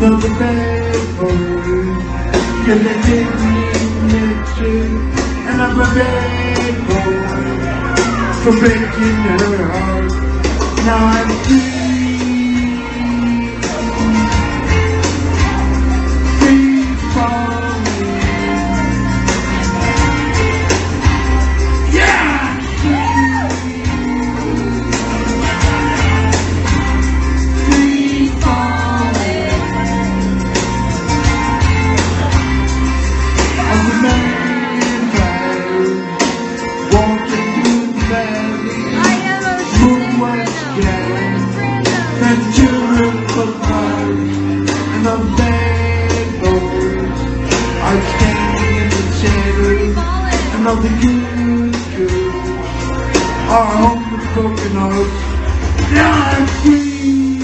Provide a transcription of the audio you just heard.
another bad boy. Cause they didn't let you, and I'm a bad boy for breaking her heart. Now I'm free, free falling. Yeah! Free falling. I'm the man walking through the valley. Moonwatch down, Ventura Park, and the bad boys are standing in the shadows, and all the good girls are home with broken hearts. Now I'm free.